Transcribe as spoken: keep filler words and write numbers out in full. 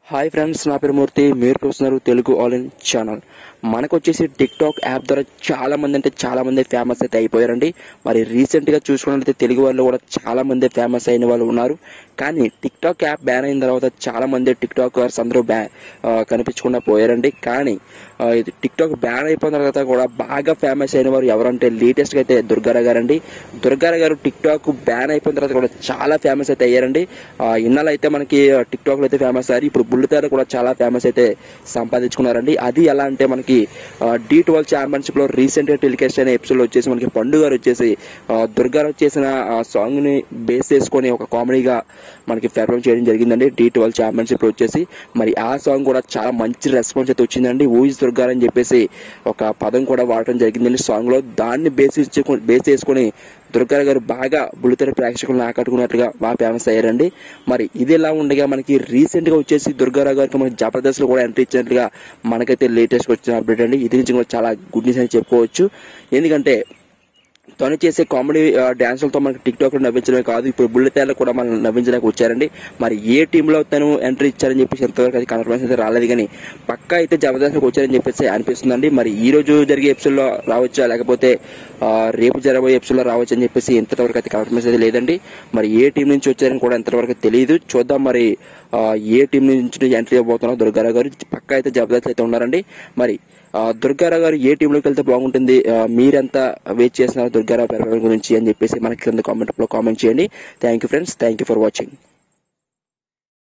Hi friends, నా పేరు మూర్తి. మీరు చూస్తున్నారు తెలుగు ఆల్ ఇన్ ఛానల్. మనకు వచ్చేసి టిక్ టాక్ యాప్ ద్వారా చాలా మంది అంటే చాలా మంది ఫేమస్ అయితే అయిపోయారండి. మరి రీసెంట్ గా చూసుకున్నట్లయితే తెలుగు వాళ్ళు కూడా చాలా మంది ఫేమస్ అయిన వాళ్ళు ఉన్నారు. కానీ టిక్ టాక్ యాప్ బ్యాన్ అయిన తర్వాత చాలా మంది టిక్ టాకర్స్ అందరూ బ్యా కనిపించకుండా పోయారండి. కానీ ఇది టిక్ టాక్ బ్యాన్ అయిపోయిన తర్వాత కూడా బాగా ఫేమస్ అయిన వారు ఎవరంటే లేటెస్ట్ గా అయితే దుర్గారావు గారు అండి. దుర్గారావు గారు టిక్ టాక్ బ్యాన్ అయిపోయిన తర్వాత కూడా చాలా ఫేమస్ అయితే అయ్యారండి. ఇన్నాళ్ళు అయితే మనకి టిక్ టాక్ లో అయితే ఫేమస్ అయ్యారు. ఇప్పుడు బుల్లితెర కూడా చాలా ఫేమస్ అయితే సంపాదించుకున్నారండి. అది ఎలా అంటే మనకి డి ట్వెల్వ్ ఛాంపియన్షిప్ లో రీసెంట్ గా టెలికాస్ట్ అయిన ఎపిసోడ్ వచ్చేసి మనకి పండు గారు వచ్చేసి దుర్గారావు చేసిన సాంగ్ ని బేస్ చేసుకొని ఒక కామెడీగా మనకి పెర్ఫార్మ్ చేయడం జరిగిందండి డి ట్వెల్వ్ ఛాంపియన్షిప్ లో వచ్చేసి. మరి ఆ సాంగ్ కూడా చాలా మంచి రెస్పాన్స్ అయితే వచ్చిందండి. ఊయిస్ దుర్గారావు అని చెప్పేసి ఒక పదం కూడా వాడటం జరిగిందండి సాంగ్ లో. దాన్ని బేస్ బేస్ చేసుకుని దుర్గారావు గారు బాగా బుల్లితెర ప్రేక్షకులను ఆకట్టుకున్నట్లుగా బాగా ఫేమస్ అయ్యారండి. మరి ఇది ఎలా ఉండగా మనకి రీసెంట్ గా వచ్చేసి దుర్గారావు గారికి మనకి జబర్దస్త్ లో కూడా ఎంట్రీ ఇచ్చినట్లుగా మనకైతే లేటెస్ట్ వచ్చిన అప్డేట్ అండి. ఇది నుంచి కూడా చాలా గుడ్ న్యూస్ అని చెప్పుకోవచ్చు. ఎందుకంటే తను చేసే కామెడీ డాన్సులతో మనకి టిక్ టాక్ లో నవ్వించడమే కాదు, ఇప్పుడు బుల్లితెరలో కూడా మనం నవ్వించడానికి వచ్చారండి. మరి ఏ టీంలో తను ఎంట్రీ ఇచ్చారని చెప్పేసి ఎంతవరకు అది కన్ఫర్మేషన్ అయితే రాలేదు, కానీ పక్కా అయితే జబర్దస్త్ వచ్చారని చెప్పేసి అనిపిస్తుందండి. మరి ఈ రోజు జరిగే ఎపిసోడ్ లో రావచ్చా, లేకపోతే రేపు జరగబోయే ఎపిసోడ్ లో రావచ్చు అని చెప్పేసి ఎంతవరకు అయితే కన్ఫర్మేషన్ అయితే లేదండి. మరి ఏ టీం నుంచి వచ్చారని కూడా ఎంతవరకు తెలియదు. చూద్దాం మరి ఏ టీం నుంచి ఎంట్రీ అవ్వబోతున్నారు దుర్గారావు గారు. పక్కా అయితే జబర్దస్త్ అయితే ఉన్నారండి. మరి దుర్గారావు గారు ఏ టీంలోకి వెళ్తే బాగుంటుంది, మీరంతా వెయిట్ చేస్తున్నారు దుర్గారావు పెర్ఫార్మెన్స్ గురించి అని చెప్పేసి మనకి కింద కామెంట్ లో కామెంట్ చేయండి. Thank you friends, thank you for watching.